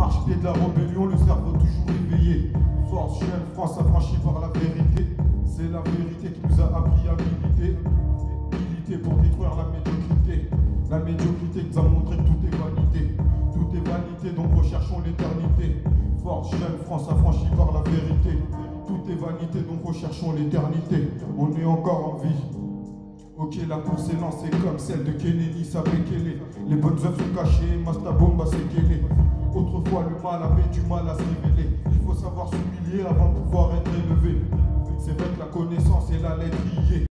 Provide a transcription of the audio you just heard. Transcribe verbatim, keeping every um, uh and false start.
Marche-pied de la rébellion, le cerveau toujours éveillé. Force jeune, France affranchie par la vérité. C'est la vérité qui nous a appris à militer. Militer pour détruire la médiocrité. La médiocrité qui nous a montré que tout est vanité. Tout est vanité, donc recherchons l'éternité. Force jeune, France affranchie par la vérité. Tout est vanité, donc recherchons l'éternité. On est encore en vie. Ok, la course est lancée comme celle de Kennedy, ça Bekele. Les bonnes œuvres sont cachées, Masta Bomba c'est Kélé. Autrefois le mal avait du mal à se révéler. Il faut savoir s'humilier avant de pouvoir être élevé. C'est vrai que la connaissance est la lettre I.